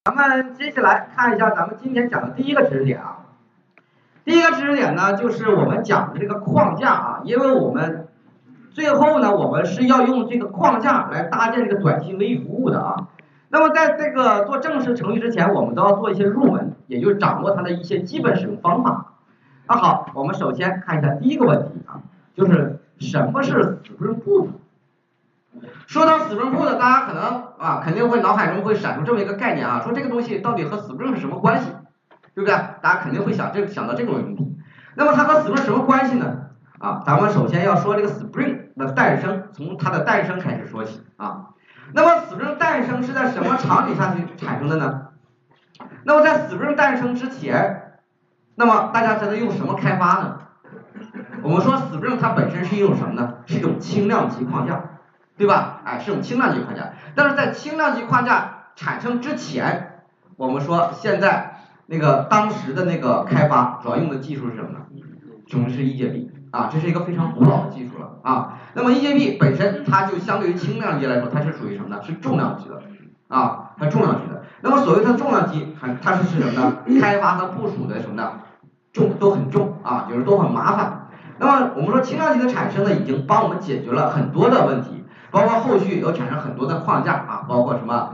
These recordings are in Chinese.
咱们接下来看一下咱们今天讲的第一个知识点啊。第一个知识点呢，就是我们讲的这个框架啊，因为我们最后呢，我们是要用这个框架来搭建这个短期微服务的啊。那么在这个做正式程序之前，我们都要做一些入门，也就是掌握它的一些基本使用方法。那好，我们首先看一下第一个问题啊，就是什么是 Spring Boot？ 说到 Spring Boot， 大家可能肯定会脑海中会闪出这么一个概念啊，说这个东西到底和 Spring 是什么关系，对不对？大家肯定会想到这个问题。那么它和 Spring 什么关系呢？咱们首先要说这个 Spring 的诞生，从它的诞生开始说起啊。那么 Spring 诞生是在什么场景下去产生的呢？那么在 Spring 诞生之前，那么大家在用什么开发呢？我们说 Spring 它本身是一种什么呢？是一种轻量级框架。对吧？是种轻量级框架，但是在轻量级框架产生之前，我们说现在那个当时的那个开发主要用的技术是什么呢？什么是 EJB 啊？这是一个非常古老的技术了啊。那么 EJB 本身它就相对于轻量级来说，它是属于什么呢？是重量级的啊，它重量级的。那么所谓它重量级，它是什么呢？开发和部署的什么呢？都很重啊，就是都很麻烦。那么我们说轻量级的产生呢，已经帮我们解决了很多的问题。包括后续有产生很多的框架啊，包括什么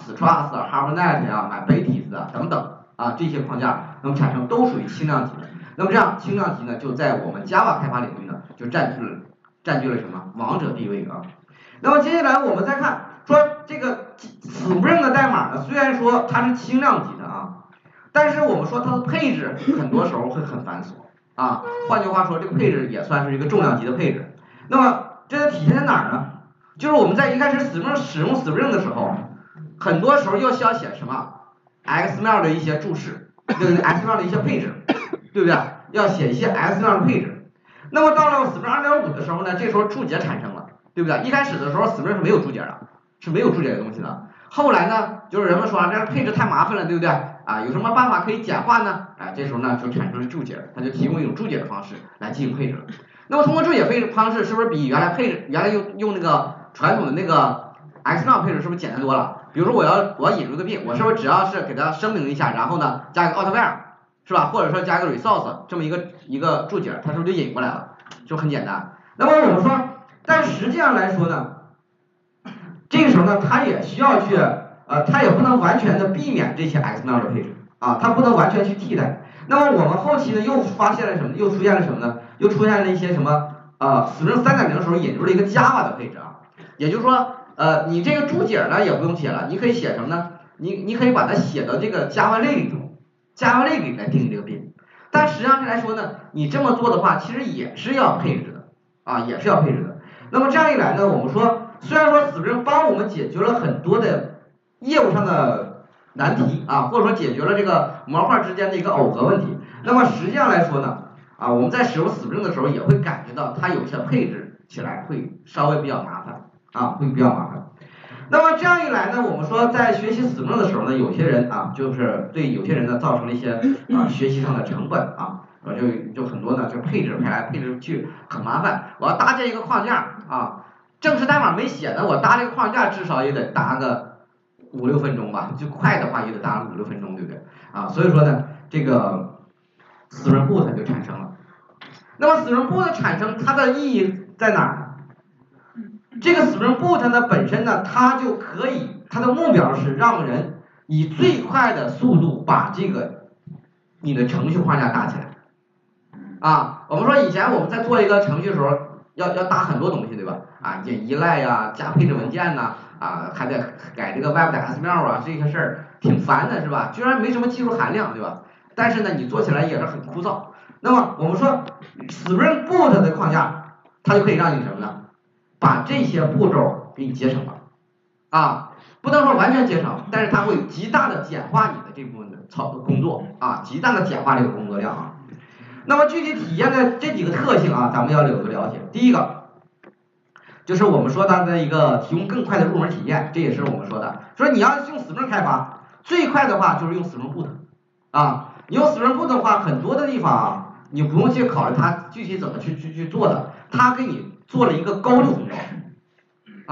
Struts、Harmonet、Mebetis 等等这些框架，那么产生都属于轻量级的。那么这样轻量级呢，就在我们 Java 开发领域呢，就占据了什么王者地位啊。那么接下来我们再看说这个 Spring 的代码呢，虽然说它是轻量级的啊，但是我们说它的配置很多时候会很繁琐啊。换句话说，这个配置也算是一个重量级的配置。那么这体现在哪儿呢？就是我们在一开始使用 Spring 的时候，很多时候要需要写什么 XML 的一些注释，对不对 ？XML 的一些配置，对不对？要写一些 XML 的配置。那么到了 Spring 2.5的时候呢，这时候注解产生了，对不对？一开始的时候 Spring 是没有注解的，是没有注解的东西的。后来呢，就是人们说这配置太麻烦了，对不对？有什么办法可以简化呢？这时候呢就产生了注解，它就提供一种注解的方式来进行配置。那么通过注解配置方式，是不是比原来用那个传统的那个 XML 配置是不是简单多了？比如说我要引入个病，我是不是只要是给它声明一下，然后呢加一个 AutoVar 是吧？或者说加一个 Resource 这么一个注解，它是不是就引过来了？就很简单。那么我们说，但实际上来说呢，这个时候呢，它也需要去它也不能完全的避免这些 XML 的配置啊，它不能完全去替代。那么我们后期呢又发现了什么？又出现了什么呢？又出现了一些什么Spring 3.0的时候引入了一个 Java 的配置啊，也就是说你这个注解呢也不用写了，你可以写什么呢？你可以把它写到这个 Java 类里头 ，Java 类里来定义这个bin。但实际上来说呢，你这么做的话，其实也是要配置的也是要配置的。那么这样一来呢，我们说虽然说 Spring 帮我们解决了很多的业务上的难题或者说解决了这个模块之间的一个耦合问题，那么实际上来说呢我们在使用 Spring 的时候也会感觉到它有些配置起来会稍微比较麻烦会比较麻烦。那么这样一来呢，我们说在学习 Spring 的时候呢，有些人就是对有些人呢造成了一些学习上的成本就很多呢就配置来配置去很麻烦。我要搭建一个框架正式代码没写呢，我搭这个框架至少也得搭个5-6分钟吧，就快的话也得搭个5-6分钟，对不对所以说呢，这个Spring Boot 就产生了。那么 Spring Boot 产生它的意义在哪儿呢？这个 Spring Boot 呢本身呢，它就可以，它的目标是让人以最快的速度把这个你的程序框架搭起来我们说以前我们在做一个程序的时候要搭很多东西，对吧依赖加配置文件还得改这个 Web 的 XML 这些事儿挺烦的，是吧？居然没什么技术含量，对吧？但是呢，你做起来也是很枯燥。那么我们说 Spring Boot 的框架，它就可以让你什么呢？把这些步骤给你节省了不能说完全节省，但是它会极大的简化你的这部分的工作极大的简化这个工作量那么具体体现的这几个特性咱们要有个了解。第一个就是我们说它的一个提供更快的入门体验，这也是我们说的，说你要用 Spring 开发，最快的话就是用 Spring Boot你用 Spring Boot 的话，很多的地方你不用去考虑它具体怎么去做的，它给你做了一个高度封装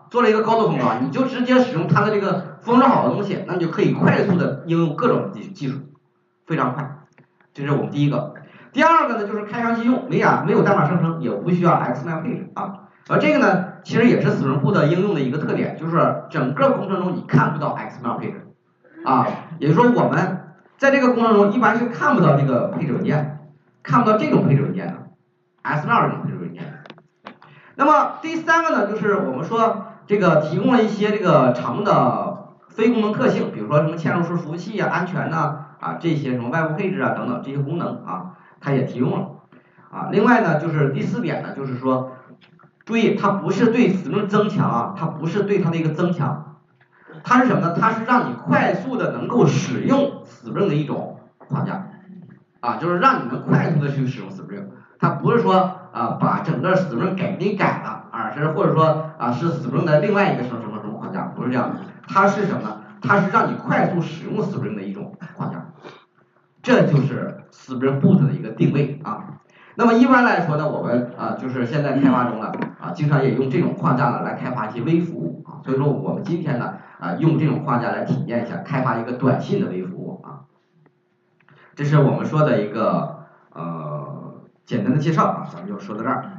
做了一个高度封装，你就直接使用它的这个封装好的东西，那你就可以快速的应用各种技术，非常快。这是我们第一个。第二个呢，就是开箱即用，没有代码生成，也不需要 XML 配置啊。这个呢，其实也是死人库的应用的一个特点，就是整个工程中你看不到 XML 配置啊，也就是说我们在这个工程中一般是看不到这个配置文件，看不到这种配置文件的 XML 这种配置文件。那么第三个呢，就是我们说这个提供了一些这个常用的非功能特性，比如说什么嵌入式服务器啊、安全呐这些什么外部配置啊等等这些功能啊，它也提供了啊。另外呢，就是第四点呢，就是说，注意它不是对Spring增强啊，它不是对它的一个增强，它是什么呢？它是让你快速的能够使用Spring的一种框架啊，就是让你们快速的去使用Spring，它不是说把整个Spring给改了，而是或者说是Spring的另外一个什么什么什么框架，不是这样的，它是什么呢？它是让你快速使用Spring的一种框架，这就是 Spring Boot 的一个定位啊。那么一般来说呢，我们就是现在开发中呢经常也用这种框架呢来开发一些微服务啊。所以说我们今天呢用这种框架来体验一下开发一个短信的微服务啊。这是我们说的一个简单的介绍啊，咱们就说到这儿。